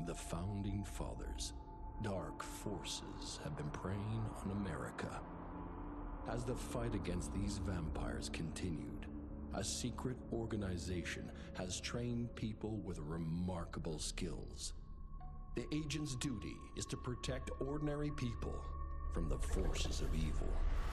From the founding fathers, dark forces have been preying on America. As the fight against these vampires continued, a secret organization has trained people with remarkable skills. The agent's duty is to protect ordinary people from the forces of evil.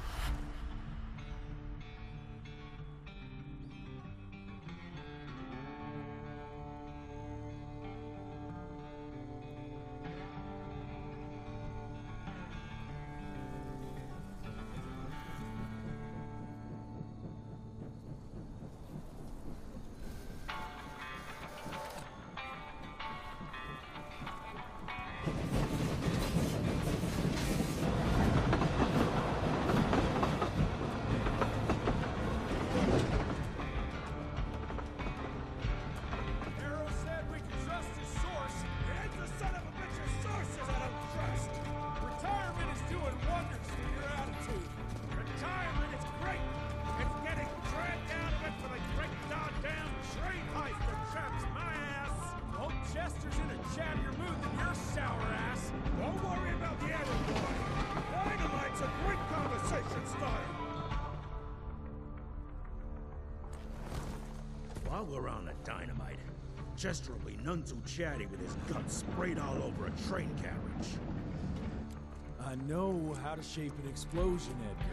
While we're on the dynamite, Chester will be none too chatty with his guts sprayed all over a train carriage. I know how to shape an explosion, Edgar.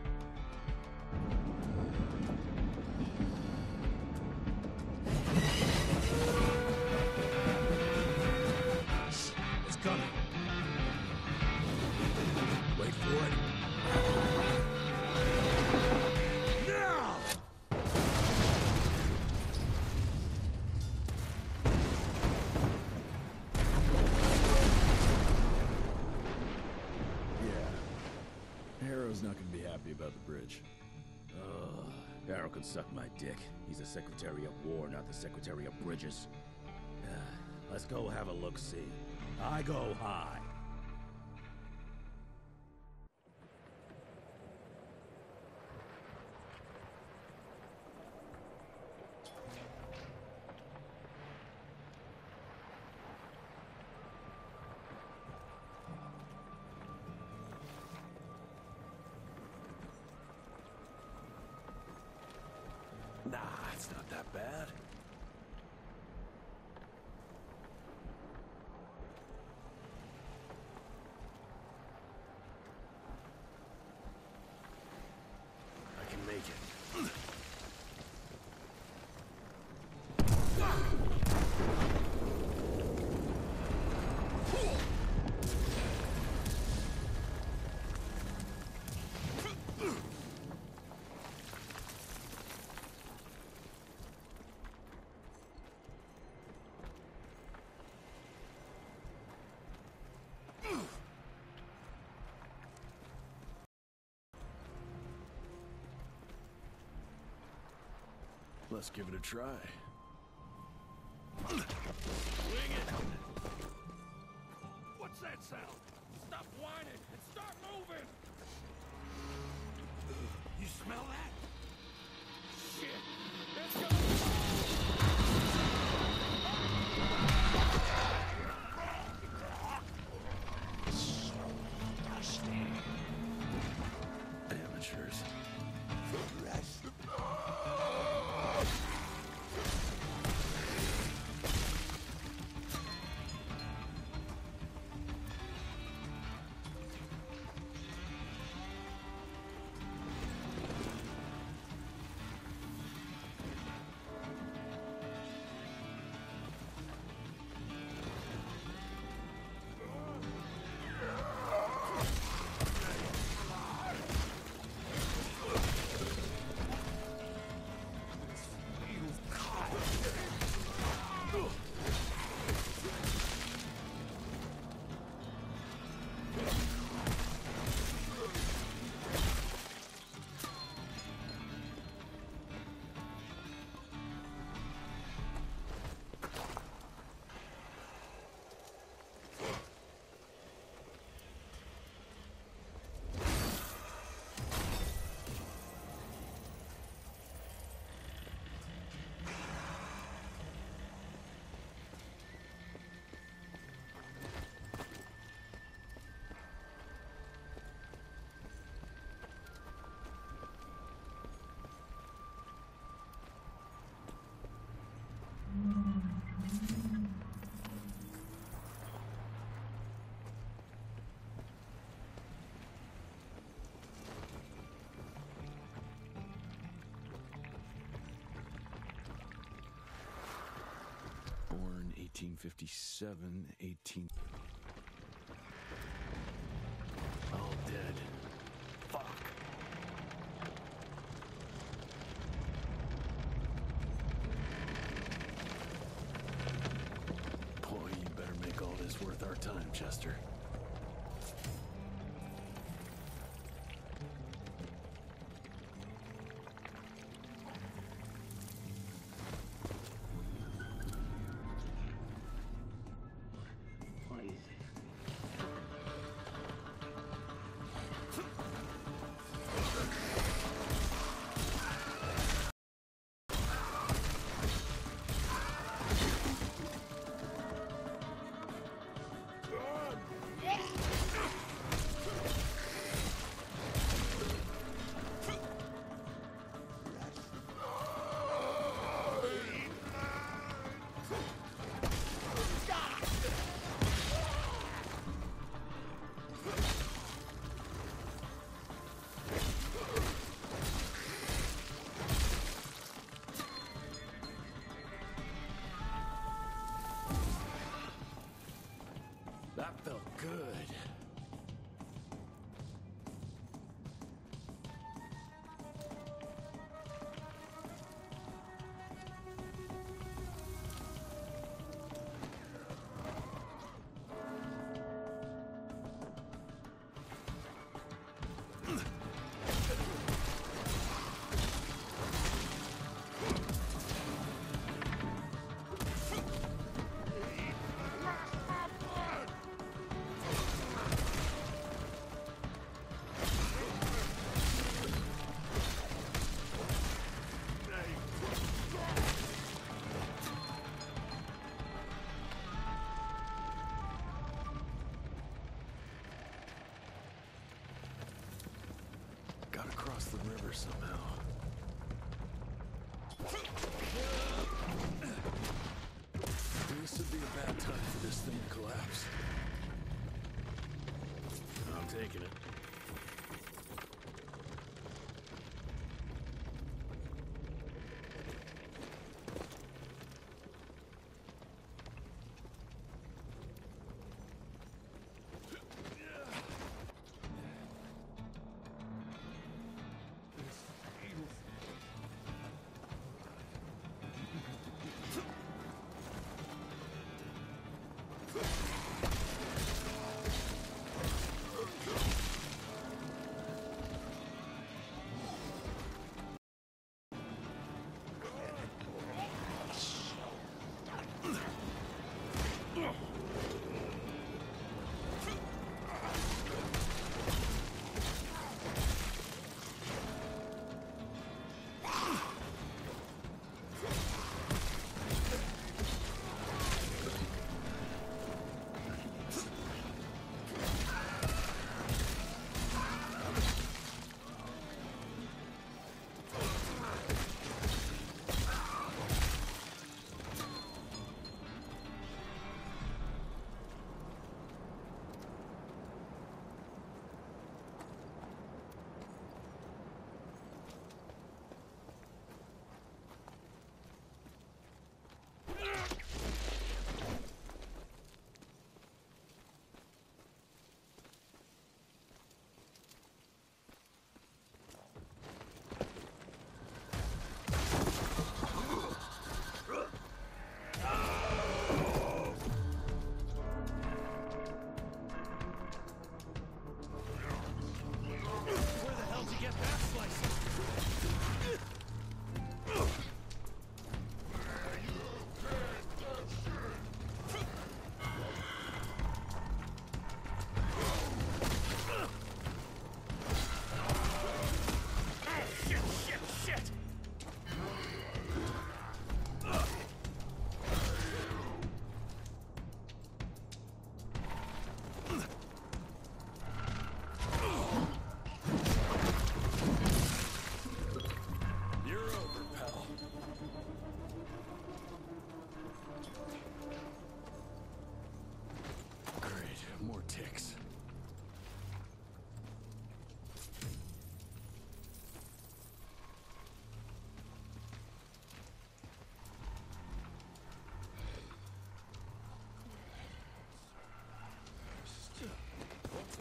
It's coming. Wait for it. Now! Harrow's not gonna be happy about the bridge. Harrow can suck my dick. He's the Secretary of War, not the Secretary of Bridges. Let's go have a look-see. I go high. Nah, it's not that bad. I can make it. Let's give it a try. Swing it! What's that sound? Stop whining and start moving! You smell that? Shit! It's gonna Amateurs. 1857, 18... All dead. Fuck. Boy, you better make all this worth our time, Chester. That felt good. Gotta cross the river somehow. This would be a bad time for this thing to collapse. I'm taking it.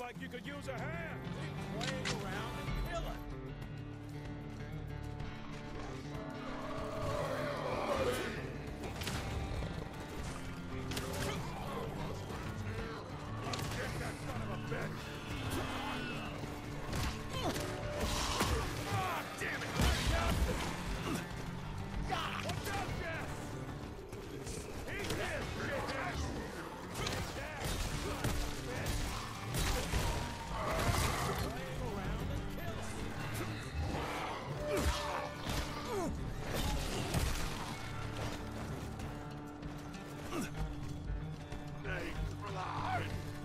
like you could use a hand. Keep playing around and kill it. Get that son of a bitch. Ah, damn it! Watch out, Jess! He's dead, shithead! Take that, son of a bitch! Playing around and kill him! Hey, relax!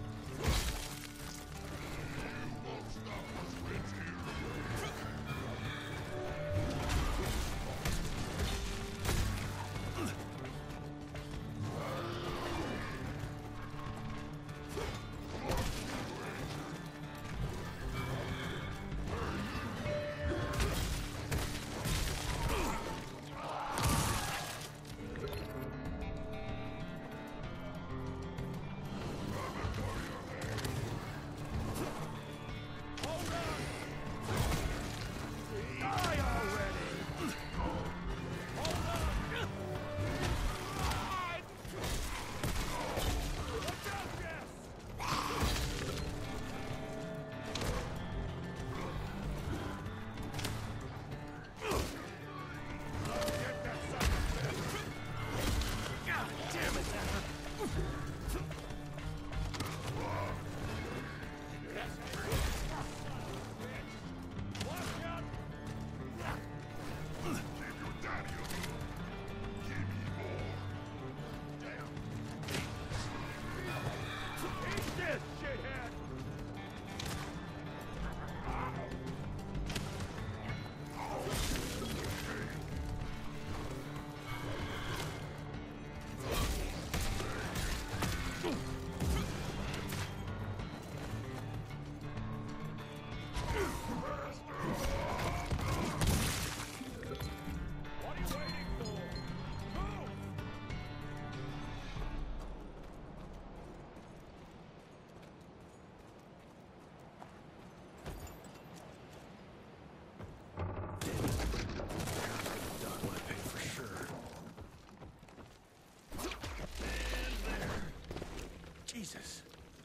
Jesus.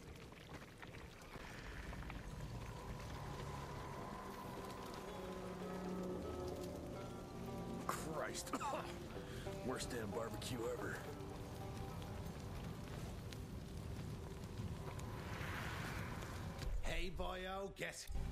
Christ. Worst damn barbecue ever. Hey, boyo, guess